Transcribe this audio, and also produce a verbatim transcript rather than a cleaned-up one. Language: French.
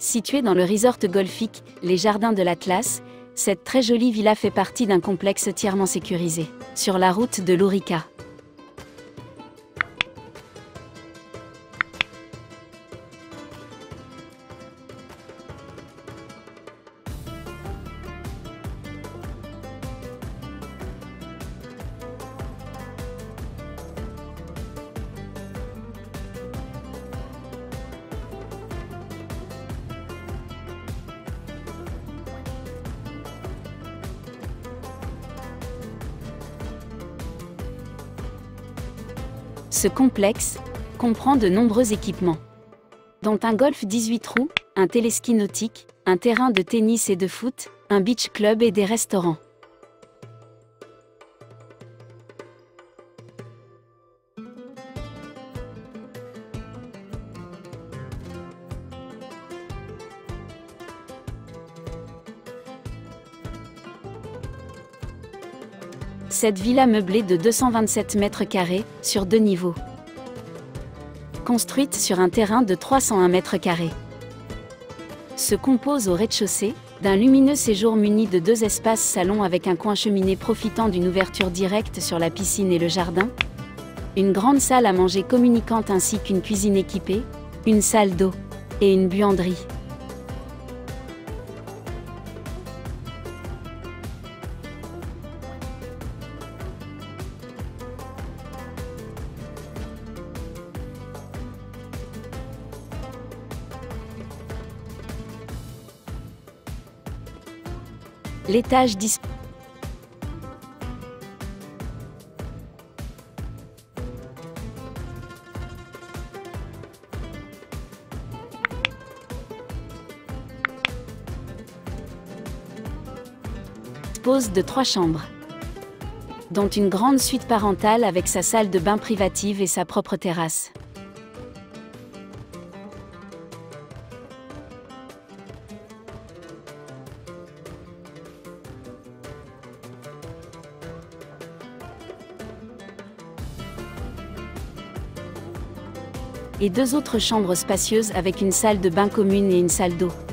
Située dans le resort golfique Les Jardins de l'Atlas, cette très jolie villa fait partie d'un complexe entièrement sécurisé, sur la route de l'Ourika. Ce complexe comprend de nombreux équipements, dont un golf dix-huit trous, un téléski nautique, un terrain de tennis et de foot, un beach club et des restaurants. Cette villa meublée de deux cent vingt-sept mètres carrés, sur deux niveaux. Construite sur un terrain de trois cent un mètres carrés. Se compose au rez-de-chaussée d'un lumineux séjour muni de deux espaces salons avec un coin cheminée profitant d'une ouverture directe sur la piscine et le jardin, une grande salle à manger communicante ainsi qu'une cuisine équipée, une salle d'eau et une buanderie. L'étage dispose de trois chambres, dont une grande suite parentale avec sa salle de bain privative et sa propre terrasse. Et deux autres chambres spacieuses avec une salle de bain commune et une salle d'eau.